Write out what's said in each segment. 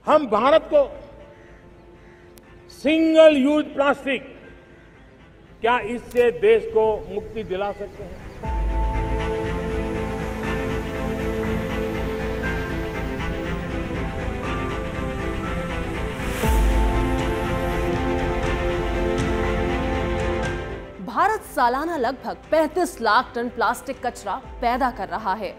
हम भारत को single use plastic, क्या इससे देश को मुक्ति दिला सकते हैं? भारत सालाना लगभग 35 लाख टन प्लास्टिक कचरा पैदा कर रहा है।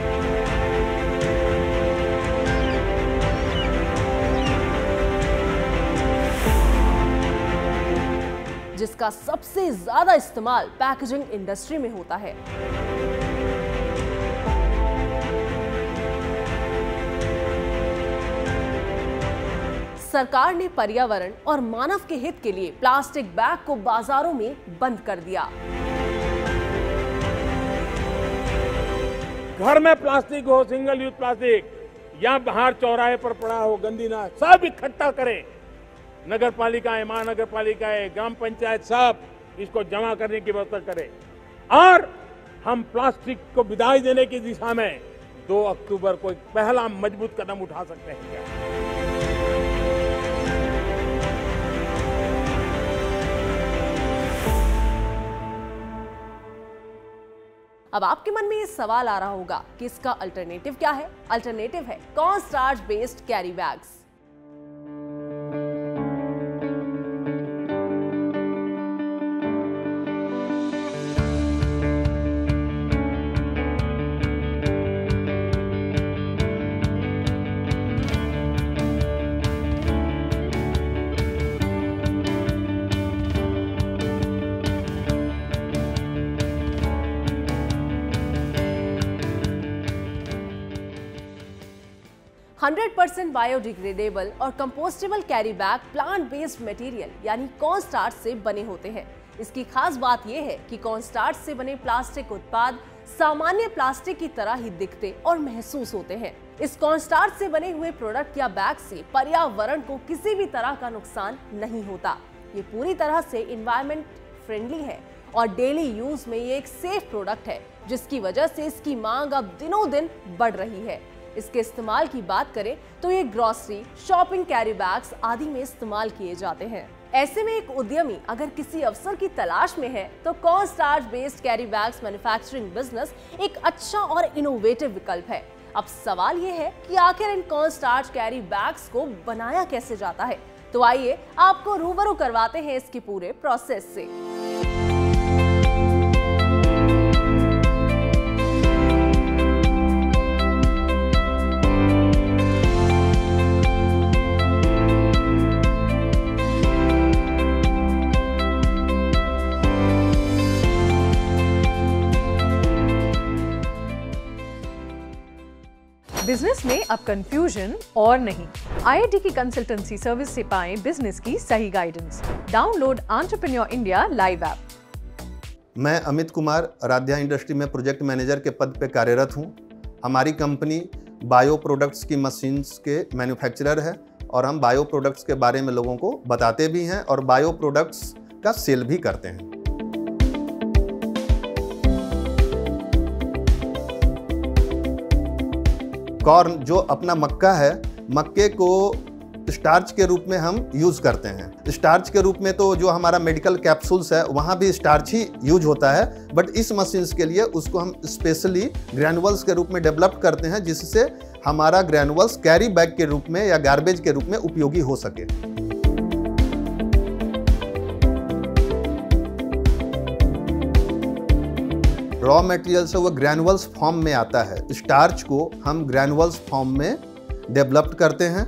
जिसका सबसे ज्यादा इस्तेमाल पैकेजिंग इंडस्ट्री में होता है। सरकार ने पर्यावरण और मानव के हित के लिए प्लास्टिक बैग को बाजारों में बंद कर दिया। घर में प्लास्टिक हो, सिंगल यूज प्लास्टिक, या बाहर चौराहे पर पड़ा हो, गंदी ना, सब इकट्ठा करें। नगर पालिकाएं, महानगर पालिकाएं, ग्राम पंचायत सब इसको जमा करने की व्यवस्था करें। और हम प्लास्टिक को विदाई देने की दिशा में 2 अक्टूबर को एक पहला मजबूत कदम उठा सकते हैं क्या? अब आपके मन में ये सवाल आ रहा होगा कि इसका अल्टरनेटिव क्या है? अल्टरनेटिव है corn starch based carry bags. 100% biodegradable और compostable carry bag plant based material यानी कॉर्न स्टार्च से बने होते हैं। इसकी खास बात यह है कि कॉर्न स्टार्च से बने प्लास्टिक उत्पाद सामान्य प्लास्टिक की तरह ही दिखते और महसूस होते हैं। इस कॉर्न स्टार्च से बने हुए प्रोडक्ट या बैग से पर्यावरण को किसी भी तरह का नुकसान नहीं होता। ये पूरी तरह से इन्वायरमेंट फ्रेंडली है और डेली यूज में ये एक सेफ प्रोडक्ट है, जिसकी वजह से इसकी मांग अब दिनों दिन बढ़ रही है। इसके इस्तेमाल की बात करें तो ये ग्रोसरी, शॉपिंग कैरी बैग्स आदि में इस्तेमाल किए जाते हैं। ऐसे में एक उद्यमी अगर किसी अवसर की तलाश में है तो corn starch based carry bags manufacturing business एक अच्छा और इनोवेटिव विकल्प है। अब सवाल ये है कि आखिर इन कॉर्न स्टार्च कैरी बैग्स को बनाया कैसे जाता है, तो आइए आपको रूबरू करवाते हैं इसके पूरे प्रोसेस से। बिजनेस में अब कंफ्यूजन और नहीं। IIT की कंसल्टेंसी सर्विस से पाएं बिजनेस की सही guidance. Download entrepreneur India live app. मैं अमित कुमार आराध्या इंडस्ट्री में प्रोजेक्ट मैनेजर के पद पे कार्यरत हूं। हमारी कंपनी बायो प्रोडक्ट्स की मशीन्स के मैन्युफैक्चरर है और हम बायो प्रोडक्ट्स के बारे में लोगों को बताते भी हैं और बायो प्रोडक्ट्स का सेल भी करते हैं। कॉर्न जो अपना मक्का है, मक्के को स्टार्च के रूप में हम यूज़ करते हैं। स्टार्च के रूप में तो जो हमारा मेडिकल कैप्सूल्स है वहाँ भी स्टार्च ही यूज होता है, बट इस मशीन्स के लिए उसको हम स्पेशली ग्रैनुअल्स के रूप में डेवलप करते हैं, जिससे हमारा ग्रैनुअल्स कैरी बैग के रूप में या गार्बेज के रूप में उपयोगी हो सके। रॉ मटेरियल से वो ग्रैनुअल्स फॉर्म में आता है। स्टार्च को हम ग्रैनुअल्स फॉर्म में डेवलप करते हैं।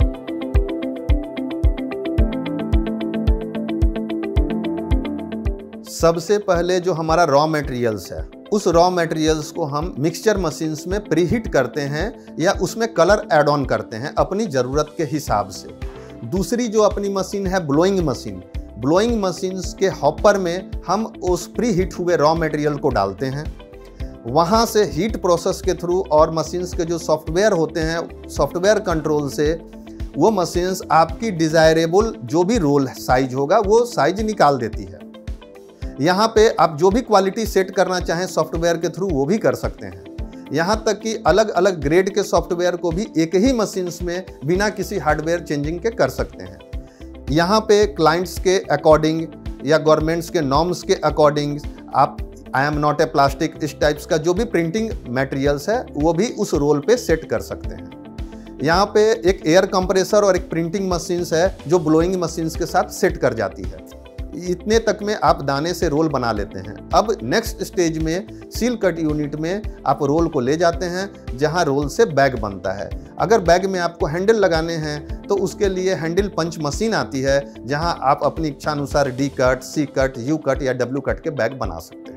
सबसे पहले जो हमारा रॉ मटेरियल्स है, उस रॉ मटेरियल्स को हम मिक्सचर मशीन्स में प्रीहीट करते हैं या उसमें कलर ऐड ऑन करते हैं अपनी ज़रूरत के हिसाब से। दूसरी जो अपनी मशीन है ब्लोइंग मशीन, ब्लोइंग मशीन्स के हॉपर में हम उस प्री हीट हुए रॉ मटेरियल को डालते हैं। वहाँ से हीट प्रोसेस के थ्रू और मशीन्स के जो सॉफ्टवेयर होते हैं, सॉफ्टवेयर कंट्रोल से वो मशीन्स आपकी डिज़ायरेबल जो भी रोल साइज होगा वो साइज निकाल देती है। यहाँ पे आप जो भी क्वालिटी सेट करना चाहें सॉफ्टवेयर के थ्रू वो भी कर सकते हैं। यहाँ तक कि अलग अलग ग्रेड के सॉफ्टवेयर को भी एक ही मशीन्स में बिना किसी हार्डवेयर चेंजिंग के कर सकते हैं। यहाँ पे क्लाइंट्स के अकॉर्डिंग या गवर्नमेंट्स के नॉर्म्स के अकॉर्डिंग आप I am not a plastic इस टाइप्स का जो भी प्रिंटिंग मटेरियल्स है वो भी उस रोल पे सेट कर सकते हैं। यहाँ पे एक एयर कंप्रेसर और एक प्रिंटिंग मशीन्स है जो ब्लोइंग मशीन्स के साथ सेट कर जाती है। इतने तक में आप दाने से रोल बना लेते हैं। अब नेक्स्ट स्टेज में सील कट यूनिट में आप रोल को ले जाते हैं जहां रोल से बैग बनता है। अगर बैग में आपको हैंडल लगाने हैं तो उसके लिए हैंडल पंच मशीन आती है जहां आप अपनी इच्छा अनुसार D cut, C cut, U cut या डब्ल्यू कट के बैग बना सकते हैं।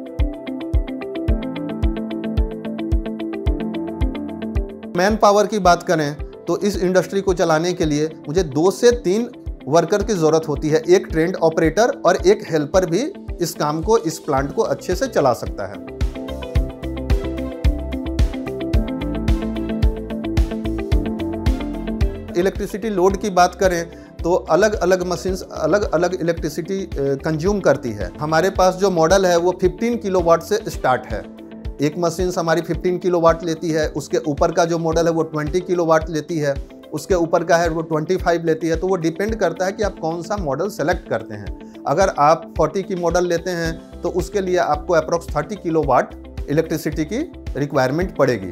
मैन पावर की बात करें तो इस इंडस्ट्री को चलाने के लिए मुझे 2 से 3 वर्कर की जरूरत होती है। एक ट्रेंड ऑपरेटर और एक हेल्पर भी इस काम को, इस प्लांट को अच्छे से चला सकता है। इलेक्ट्रिसिटी लोड की बात करें तो अलग अलग मशीन्स अलग अलग इलेक्ट्रिसिटी कंज्यूम करती है। हमारे पास जो मॉडल है वो 15 किलोवाट से स्टार्ट है। एक मशीन हमारी 15 किलोवाट लेती है, उसके ऊपर का जो मॉडल है वो 20 किलोवाट लेती है, उसके ऊपर का है वो 25 लेती है। तो वो डिपेंड करता है कि आप कौन सा मॉडल सेलेक्ट करते हैं। अगर आप 40 की मॉडल लेते हैं तो उसके लिए आपको अप्रॉक्स 30 किलोवाट इलेक्ट्रिसिटी की रिक्वायरमेंट पड़ेगी।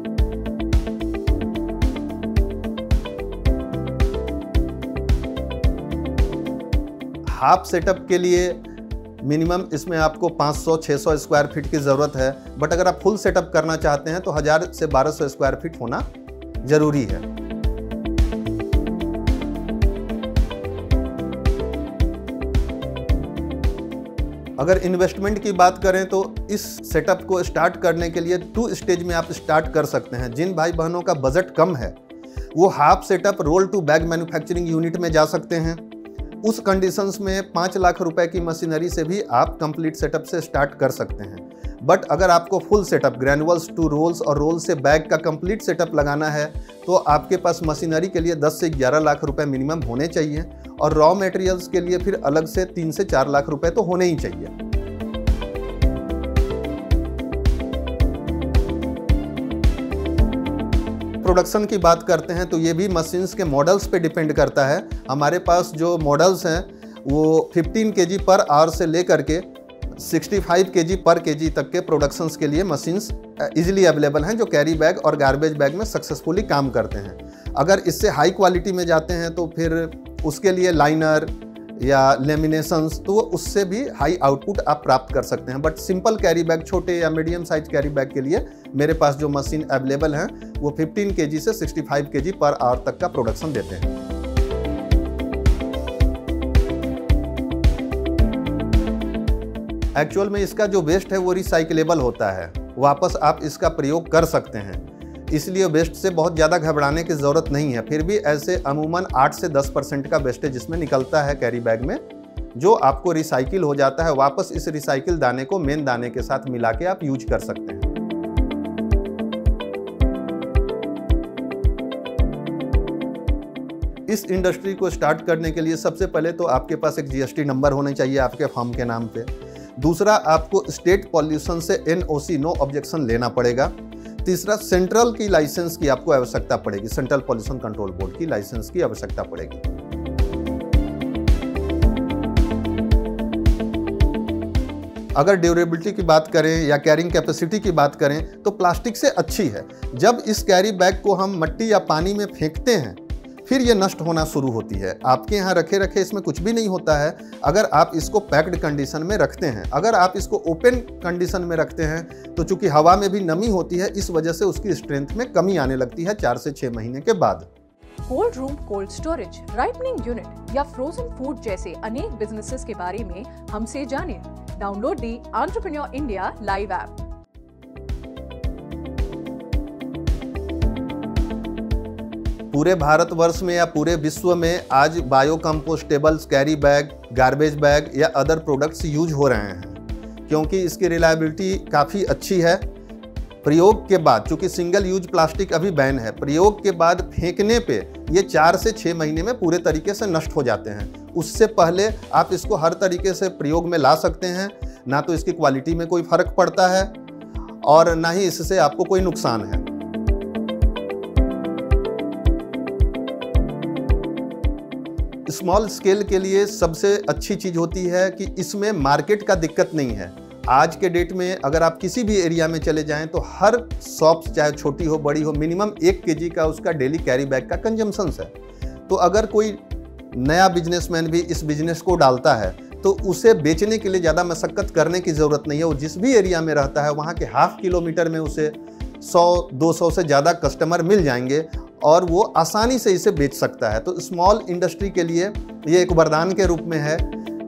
हाफ सेटअप के लिए मिनिमम इसमें आपको 500-600 स्क्वायर फीट की ज़रूरत है, बट अगर आप फुल सेटअप करना चाहते हैं तो 1000 से 1200 स्क्वायर फीट होना ज़रूरी है। अगर इन्वेस्टमेंट की बात करें तो इस सेटअप को स्टार्ट करने के लिए 2 स्टेज में आप स्टार्ट कर सकते हैं। जिन भाई बहनों का बजट कम है वो half setup roll to bag manufacturing unit में जा सकते हैं। उस कंडीशंस में 5 लाख रुपए की मशीनरी से भी आप कंप्लीट सेटअप से स्टार्ट कर सकते हैं। बट अगर आपको full setup granules to rolls और रोल से बैग का कंप्लीट सेटअप लगाना है तो आपके पास मशीनरी के लिए 10 से 11 लाख रुपए मिनिमम होने चाहिए और रॉ मटेरियल्स के लिए फिर अलग से 3 से 4 लाख रुपए तो होने ही चाहिए। प्रोडक्शन की बात करते हैं तो ये भी मशीन्स के मॉडल्स पे डिपेंड करता है। हमारे पास जो मॉडल्स हैं वो 15 kg पर आवर से लेकर के 65 kg पर kg तक के प्रोडक्शंस के लिए मशीन्स इजीली अवेलेबल हैं जो कैरी बैग और गार्बेज बैग में सक्सेसफुली काम करते हैं। अगर इससे हाई क्वालिटी में जाते हैं तो फिर उसके लिए लाइनर या लेमिनेशंस, तो उससे भी हाई आउटपुट आप प्राप्त कर सकते हैं। बट सिंपल कैरी बैग, छोटे या मीडियम साइज कैरी बैग के लिए मेरे पास जो मशीन अवेलेबल हैं वो 15 kg से 65 kg पर आवर तक का प्रोडक्शन देते हैं। एक्चुअल में इसका जो वेस्ट है वो रिसाइक्लेबल होता है, वापस आप इसका प्रयोग कर सकते हैं, इसलिए वेस्ट से बहुत ज़्यादा घबराने की ज़रूरत नहीं है। फिर भी ऐसे अमूमन 8 से 10% का वेस्टेज इसमें निकलता है कैरी बैग में, जो आपको रिसाइकिल हो जाता है। वापस इस रिसाइकिल दाने को मेन दाने के साथ मिला के आप यूज कर सकते हैं। इस इंडस्ट्री को स्टार्ट करने के लिए सबसे पहले तो आपके पास एक GST नंबर होना चाहिए आपके फर्म के नाम पे। दूसरा, आपको स्टेट पॉल्यूशन से NOC नो ऑब्जेक्शन लेना पड़ेगा। तीसरा, सेंट्रल की लाइसेंस की आपको आवश्यकता पड़ेगी, सेंट्रल पॉल्यूशन कंट्रोल बोर्ड की लाइसेंस की आवश्यकता पड़ेगी। अगर ड्यूरेबिलिटी की बात करें या कैरिंग कैपेसिटी की बात करें तो प्लास्टिक से अच्छी है। जब इस कैरी बैग को हम मिट्टी या पानी में फेंकते हैं फिर ये नष्ट होना शुरू होती है। आपके यहाँ रखे रखे इसमें कुछ भी नहीं होता है अगर आप इसको पैक्ड कंडीशन में रखते हैं। अगर आप इसको ओपन कंडीशन में रखते हैं तो चूंकि हवा में भी नमी होती है, इस वजह से उसकी स्ट्रेंथ में कमी आने लगती है 4 से 6 महीने के बाद। Cold room, cold storage, ripening unit या फ्रोजन फूड जैसे अनेक बिजनेसेस के बारे में हमसे जानें। Download the entrepreneur India live app. पूरे भारतवर्ष में या पूरे विश्व में आज bio compostables carry bag, garbage bag या अदर प्रोडक्ट्स यूज हो रहे हैं क्योंकि इसकी रिलायबिलिटी काफ़ी अच्छी है। प्रयोग के बाद, चूंकि सिंगल यूज प्लास्टिक अभी बैन है, प्रयोग के बाद फेंकने पे ये 4 से 6 महीने में पूरे तरीके से नष्ट हो जाते हैं। उससे पहले आप इसको हर तरीके से प्रयोग में ला सकते हैं, ना तो इसकी क्वालिटी में कोई फर्क पड़ता है और ना ही इससे आपको कोई नुकसान है। स्मॉल स्केल के लिए सबसे अच्छी चीज होती है कि इसमें मार्केट का दिक्कत नहीं है। आज के डेट में अगर आप किसी भी एरिया में चले जाएं तो हर शॉप चाहे छोटी हो बड़ी हो मिनिमम 1 kg का उसका डेली कैरी बैग का कंजम्पशन है। तो अगर कोई नया बिजनेसमैन भी इस बिजनेस को डालता है तो उसे बेचने के लिए ज़्यादा मशक्कत करने की ज़रूरत नहीं है। वो जिस भी एरिया में रहता है वहाँ के ½ किलोमीटर में उसे 100-200 से ज़्यादा कस्टमर मिल जाएंगे और वो आसानी से इसे बेच सकता है। तो स्मॉल इंडस्ट्री के लिए ये एक वरदान के रूप में है।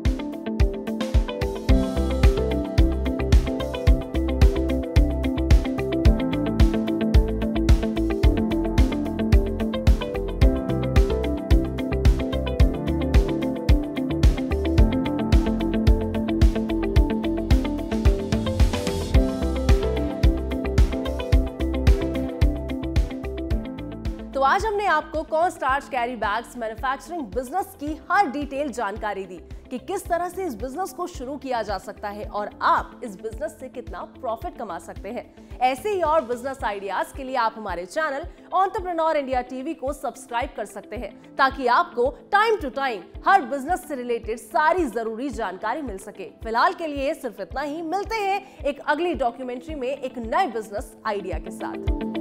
तो आज हमने आपको corn starch carry bags manufacturing business की हर डिटेल जानकारी दी कि किस तरह से इस बिजनेस को शुरू किया जा सकता है और आप इस बिजनेस से कितना प्रॉफिट कमा सकते हैं। ऐसे ही और बिजनेस आइडियाज के लिए आप हमारे चैनल एंटरप्रेन्योर इंडिया टीवी को सब्सक्राइब कर सकते हैं ताकि आपको टाइम टू टाइम हर बिजनेस से रिलेटेड सारी जरूरी जानकारी मिल सके। फिलहाल के लिए सिर्फ इतना ही। मिलते हैं एक अगली डॉक्यूमेंट्री में एक नए बिजनेस आइडिया के साथ।